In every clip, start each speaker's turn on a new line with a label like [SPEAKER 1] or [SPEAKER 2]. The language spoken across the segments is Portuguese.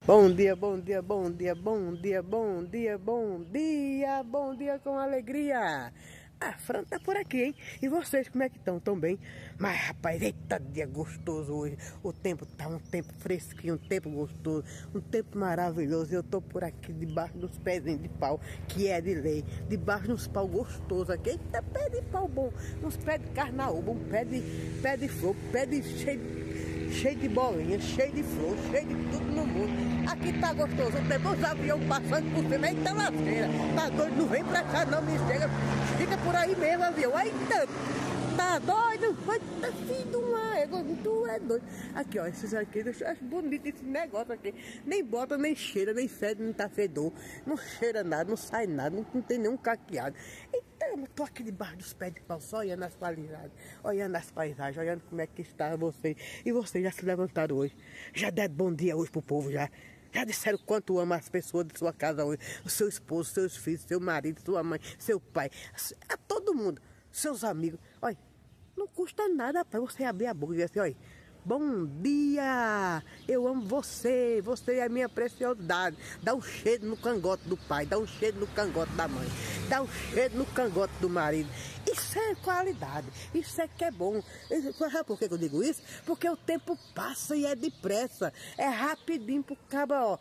[SPEAKER 1] Bom dia, bom dia, bom dia, bom dia, bom dia, bom dia, bom dia com alegria. A Fran tá por aqui, hein? E vocês, como é que estão? Tão bem? Mas, rapaz, eita dia gostoso hoje. O tempo tá um tempo fresquinho, um tempo gostoso, um tempo maravilhoso. Eu tô por aqui debaixo dos pezinhos de pau, que é de lei. Debaixo dos pau gostosos aqui. Eita, pé de pau bom. Uns pé de carnaúba, um pé de flor, pé de cheio de bolinha, cheio de flor, cheio de tudo no mundo. Aqui tá gostoso, tem os aviões passando por cima, eita lasqueira. Tá doido, não vem pra cá não, me chega. Fica por aí mesmo, avião. Eita, tá doido? Tá filho de uma égua, tu é doido. Aqui, ó, esses aqui, eu acho bonito esse negócio aqui. Nem bota, nem cheira, nem fede, nem tá fedor. Não cheira nada, não sai nada, não tem nenhum caqueado. Eu tô aqui debaixo dos pés de pau, só olhando as paisagens, olhando as paisagens, olhando como é que está vocês. E vocês já se levantaram hoje? Já deram bom dia hoje pro povo, já? Já disseram quanto ama as pessoas de sua casa hoje? O seu esposo, seus filhos, seu marido, sua mãe, seu pai, a todo mundo, seus amigos. Olha, não custa nada para você abrir a boca e dizer assim, olha, bom dia, eu amo você, você é a minha preciosidade. Dá um cheiro no cangote do pai, dá um cheiro no cangote da mãe, dá um cheiro no cangote do marido. Isso é qualidade, isso é que é bom. Sabe por que eu digo isso? Porque o tempo passa e é depressa, é rapidinho pro cabo, ó,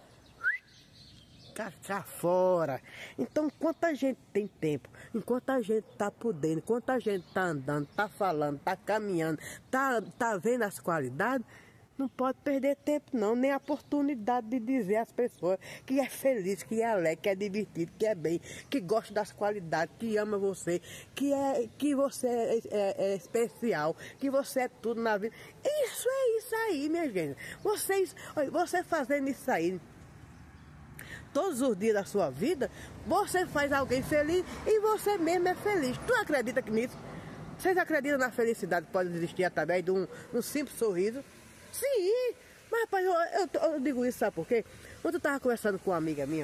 [SPEAKER 1] cá fora. Então, enquanto a gente tem tempo, enquanto a gente tá podendo, enquanto a gente tá andando, tá falando, tá caminhando, tá vendo as qualidades, não pode perder tempo não, nem a oportunidade de dizer às pessoas que é feliz, que é alegre, que é divertido, que é bem, que gosta das qualidades, que ama você, que você é especial, que você é tudo na vida. Isso é isso aí, minha gente. Você fazendo isso aí todos os dias da sua vida, você faz alguém feliz e você mesmo é feliz. Tu acredita nisso? Vocês acreditam na felicidade que pode existir através de um simples sorriso? Sim! Mas rapaz, eu digo isso, sabe por quê? Quando eu estava conversando com uma amiga minha,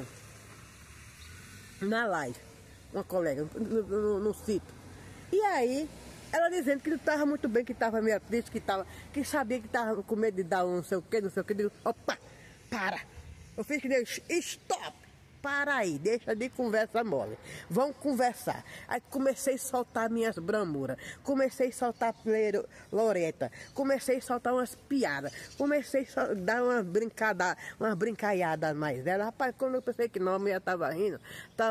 [SPEAKER 1] na live, uma colega, no sítio, e aí, ela dizendo que não estava muito bem, que estava meio triste, que sabia que estava com medo de dar um não sei o que, eu digo, opa, para! Eu fiz que Deus, stop! Para aí, deixa de conversa mole. Vamos conversar. Aí comecei a soltar minhas bramuras. Comecei a soltar loreta. Comecei a soltar umas piadas. Comecei a dar umas brincalhadas mais. Ela, rapaz, quando eu pensei que não, a mulher tava rindo,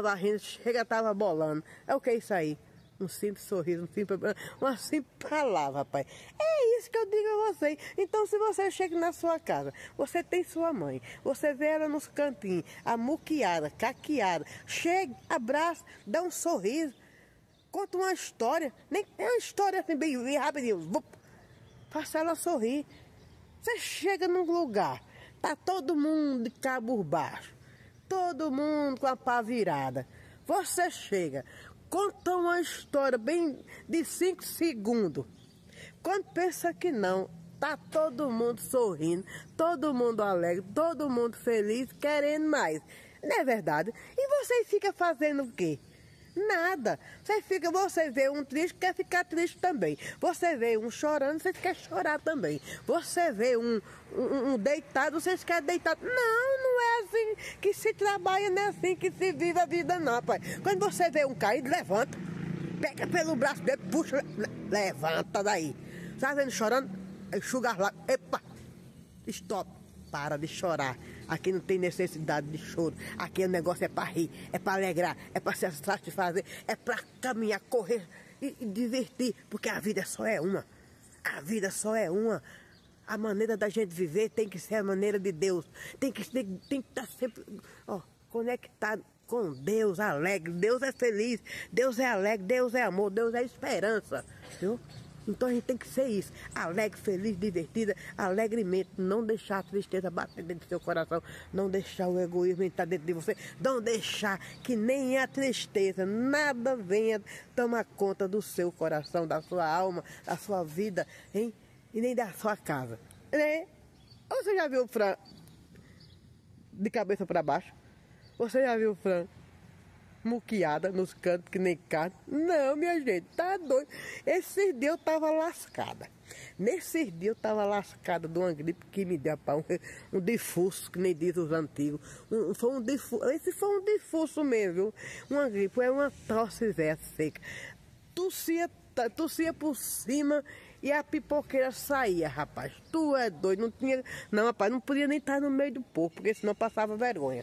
[SPEAKER 1] chega, tava bolando. É o que é isso aí? Um simples sorriso, uma simples palavra, rapaz. É isso que eu digo a vocês. Então, se você chega na sua casa, você tem sua mãe, você vê ela nos cantinhos, amuquiada, caqueada, chega, abraça, dá um sorriso, conta uma história, nem é uma história assim bem rapidinho, faça ela sorrir. Você chega num lugar, tá todo mundo de cabo baixo, todo mundo com a pá virada. Você chega, conta uma história bem de 5 segundos. Quando pensa que não, tá todo mundo sorrindo, todo mundo alegre, todo mundo feliz, querendo mais. Não é verdade? E você fica fazendo o quê? Nada. Você vê um triste, quer ficar triste também. Você vê um chorando, você quer chorar também. Você vê um deitado, você quer deitar. Não, não é assim que se trabalha, não é assim que se vive a vida não, pai. Quando você vê um caído, levanta. Pega pelo braço dele, puxa, levanta daí. Tá vendo chorando? Enxuga as lágrimas. Epa! Stop. Para de chorar. Aqui não tem necessidade de choro. Aqui o negócio é para rir, é para alegrar, é para se satisfazer, é para caminhar, correr e divertir. Porque a vida só é uma. A vida só é uma. A maneira da gente viver tem que ser a maneira de Deus. Tem que estar sempre conectado com Deus, alegre. Deus é feliz, Deus é alegre, Deus é amor, Deus é esperança. Viu? Então a gente tem que ser isso, alegre, feliz, divertida, alegremente, não deixar a tristeza bater dentro do seu coração, não deixar o egoísmo entrar dentro de você, não deixar que nem a tristeza, nada venha tomar conta do seu coração, da sua alma, da sua vida, hein? E nem da sua casa. Né? Você já viu o Fran de cabeça para baixo? Você já viu o Fran muqueadas nos cantos que nem carne. Não, minha gente, tá doido. Esses dias eu tava lascada. Nesses dias eu tava lascada de uma gripe que me deu um difuso, que nem diz os antigos. Esse foi um difuso mesmo, viu? Uma gripe, é uma tosse velha seca. Tossia por cima e a pipoqueira saía, rapaz. Tu é doido, não tinha... Não, rapaz, não podia nem estar no meio do povo, porque senão passava vergonha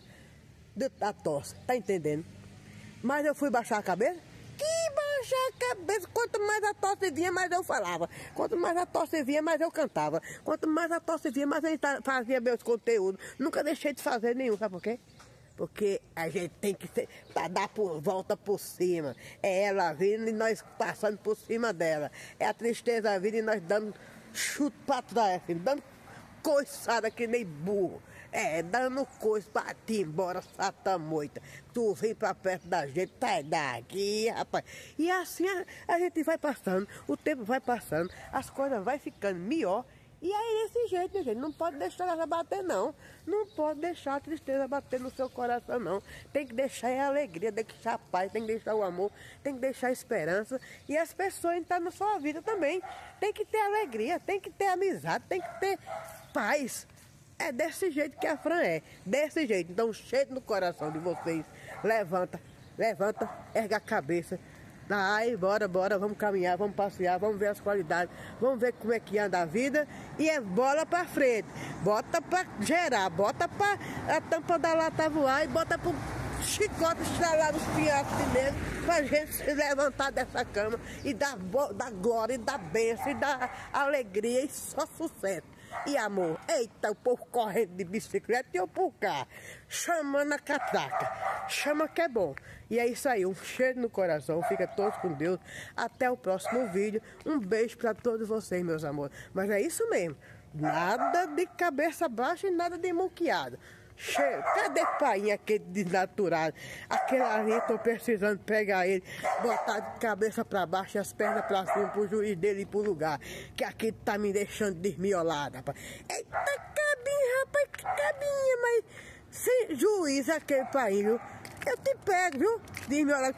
[SPEAKER 1] da tosse, tá entendendo? Mas eu fui baixar a cabeça. Que baixar a cabeça? Quanto mais a tosse vinha, mais eu falava. Quanto mais a tosse vinha, mais eu cantava. Quanto mais a tosse vinha, mais eu fazia meus conteúdos. Nunca deixei de fazer nenhum, sabe por quê? Porque a gente tem que dar volta por cima. É ela vindo e nós passando por cima dela. É a tristeza vindo e nós dando chute pra trás, assim, dando coiçada que nem burro. É, dando coisa pra te embora, sata moita. Tu vem pra perto da gente, sai daqui, rapaz. E assim a gente vai passando, o tempo vai passando, as coisas vai ficando melhor. E aí desse jeito, gente, não pode deixar ela bater, não. Não pode deixar a tristeza bater no seu coração, não. Tem que deixar a alegria, tem que deixar a paz, tem que deixar o amor, tem que deixar a esperança. E as pessoas entram na sua vida também. Tem que ter alegria, tem que ter amizade, tem que ter paz. É desse jeito que a Fran é, desse jeito. Então, cheio no coração de vocês. Levanta, erga a cabeça. Aí, bora, vamos caminhar, vamos passear, vamos ver as qualidades, vamos ver como é que anda a vida. E é bola pra frente, bota pra gerar, bota pra a tampa da lata voar e bota pro chicote estralar nos pinhascos mesmo, pra gente se levantar dessa cama e dar glória, e dar bênção, e dar alegria e só sucesso. E amor, eita, o povo correndo de bicicleta e eu por cá, chamando a catraca, chama que é bom. E é isso aí, um cheiro no coração, fica todos com Deus, até o próximo vídeo, um beijo pra todos vocês, meus amores. Mas é isso mesmo, nada de cabeça baixa e nada de muqueado. Cheiro. Cadê pai aquele desnaturado? Aquele ali, tô precisando pegar ele, botar de cabeça pra baixo e as pernas pra cima pro juiz dele ir pro lugar. Que aqui tá me deixando desmiolado, rapaz. Eita, cabinha, rapaz, que cabinha, mas sem juiz aquele pai, viu? Eu te pego, viu? Desmiolado,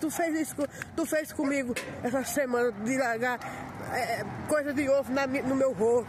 [SPEAKER 1] tu fez comigo essa semana de largar coisa de ovo no meu rosto.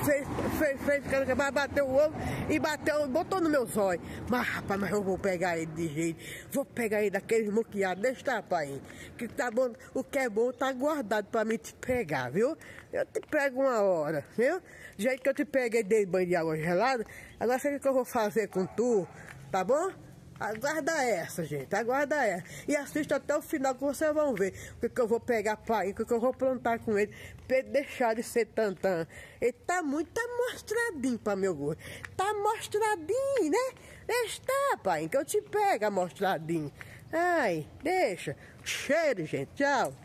[SPEAKER 1] Fez, bateu o ovo e botou no meu zóio. Mas rapaz, eu vou pegar ele de jeito. Vou pegar ele daqueles muqueados, deixa tá, pai. Que tá bom, o que é bom tá guardado pra mim te pegar, viu? Eu te pego uma hora, viu? Do jeito que eu te peguei de banho de água gelada, agora sabe o que eu vou fazer com tu, tá bom? Aguarda essa, gente, aguarda essa. E assista até o final que vocês vão ver o que eu vou pegar pai, o que eu vou plantar com ele, pra ele deixar de ser tantã. Ele tá mostradinho pra meu gosto. Tá mostradinho, né? Deixa, tá, pai, que eu te pego amostradinho. Ai, deixa. Cheiro, gente, tchau.